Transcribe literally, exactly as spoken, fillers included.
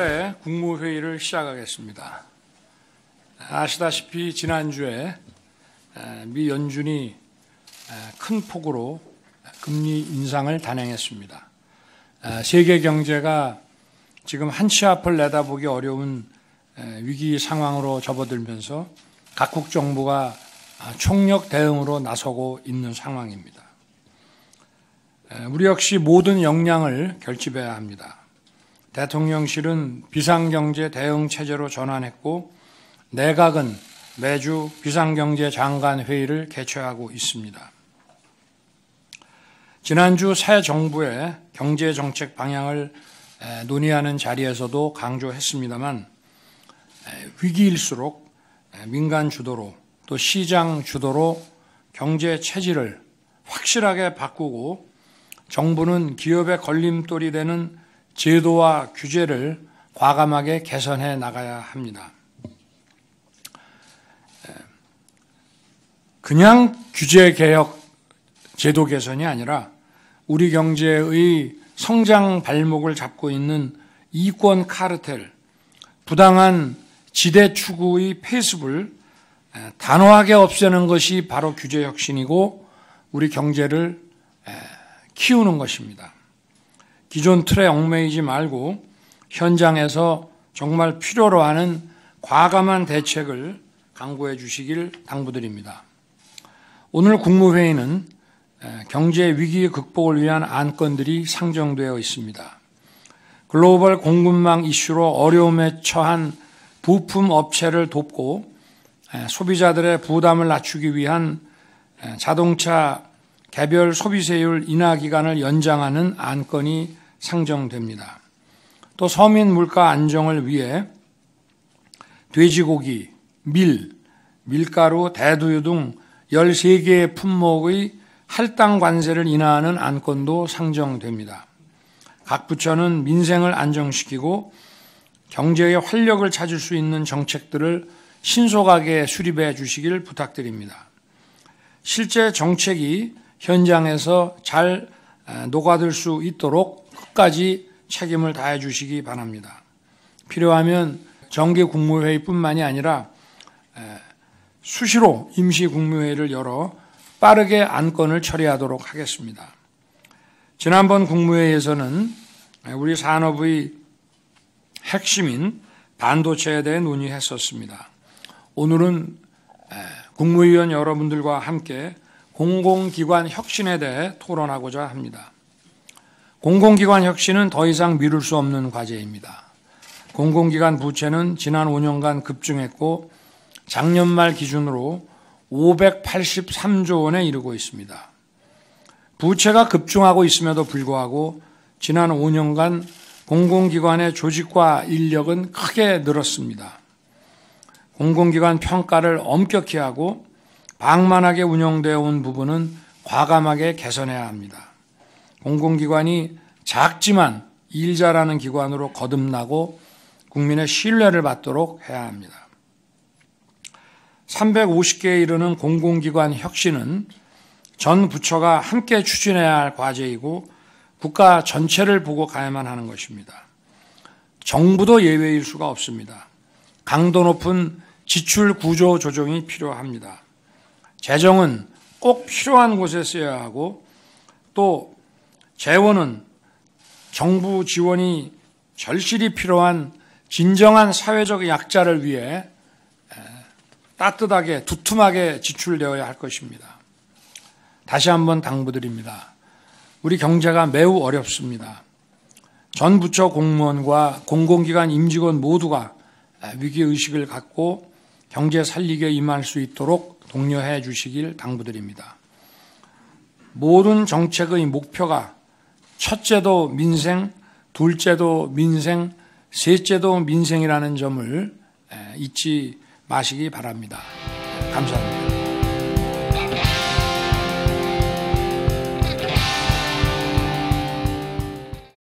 제 국무회의를 시작하겠습니다. 아시다시피 지난주에 미 연준이 큰 폭으로 금리 인상을 단행했습니다. 세계 경제가 지금 한 치 앞을 내다보기 어려운 위기 상황으로 접어들면서 각국 정부가 총력 대응으로 나서고 있는 상황입니다. 우리 역시 모든 역량을 결집해야 합니다. 대통령실은 비상경제 대응 체제로 전환했고 내각은 매주 비상경제 장관 회의를 개최하고 있습니다. 지난주 새 정부의 경제정책 방향을 논의하는 자리에서도 강조했습니다만 위기일수록 민간 주도로 또 시장 주도로 경제 체질을 확실하게 바꾸고 정부는 기업의 걸림돌이 되는 제도와 규제를 과감하게 개선해 나가야 합니다. 그냥 규제 개혁, 제도 개선이 아니라 우리 경제의 성장 발목을 잡고 있는 이권 카르텔, 부당한 지대 추구의 폐습을 단호하게 없애는 것이 바로 규제 혁신이고 우리 경제를 키우는 것입니다. 기존 틀에 얽매이지 말고 현장에서 정말 필요로 하는 과감한 대책을 강구해 주시길 당부드립니다. 오늘 국무회의는 경제 위기 극복을 위한 안건들이 상정되어 있습니다. 글로벌 공급망 이슈로 어려움에 처한 부품 업체를 돕고 소비자들의 부담을 낮추기 위한 자동차 개별 소비세율 인하 기간을 연장하는 안건이 상정됩니다. 또 서민 물가 안정을 위해 돼지고기, 밀, 밀가루, 대두유 등 열세 개의 품목의 할당 관세를 인하하는 안건도 상정됩니다. 각 부처는 민생을 안정시키고 경제의 활력을 찾을 수 있는 정책들을 신속하게 수립해 주시길 부탁드립니다. 실제 정책이 현장에서 잘 녹아들 수 있도록 끝까지 책임을 다해 주시기 바랍니다. 필요하면 정기 국무회의뿐만이 아니라 수시로 임시 국무회의를 열어 빠르게 안건을 처리하도록 하겠습니다. 지난번 국무회의에서는 우리 산업의 핵심인 반도체에 대해 논의했었습니다. 오늘은 국무위원 여러분들과 함께 공공기관 혁신에 대해 토론하고자 합니다. 공공기관 혁신은 더 이상 미룰 수 없는 과제입니다. 공공기관 부채는 지난 오 년간 급증했고 작년 말 기준으로 오백팔십삼조 원에 이르고 있습니다. 부채가 급증하고 있음에도 불구하고 지난 오 년간 공공기관의 조직과 인력은 크게 늘었습니다. 공공기관 평가를 엄격히 하고 방만하게 운영되어 온 부분은 과감하게 개선해야 합니다. 공공기관이 작지만 일 잘하는 기관으로 거듭나고 국민의 신뢰를 받도록 해야 합니다. 삼백오십 개에 이르는 공공기관 혁신은 전 부처가 함께 추진해야 할 과제이고 국가 전체를 보고 가야만 하는 것입니다. 정부도 예외일 수가 없습니다. 강도 높은 지출 구조 조정이 필요합니다. 재정은 꼭 필요한 곳에 써야 하고 또 재원은 정부 지원이 절실히 필요한 진정한 사회적 약자를 위해 따뜻하게 두툼하게 지출되어야 할 것입니다. 다시 한번 당부드립니다. 우리 경제가 매우 어렵습니다. 전 부처 공무원과 공공기관 임직원 모두가 위기의식을 갖고 경제 살리기에 임할 수 있도록 독려해 주시길 당부드립니다. 모든 정책의 목표가 첫째도 민생, 둘째도 민생, 셋째도 민생이라는 점을 잊지 마시기 바랍니다. 감사합니다.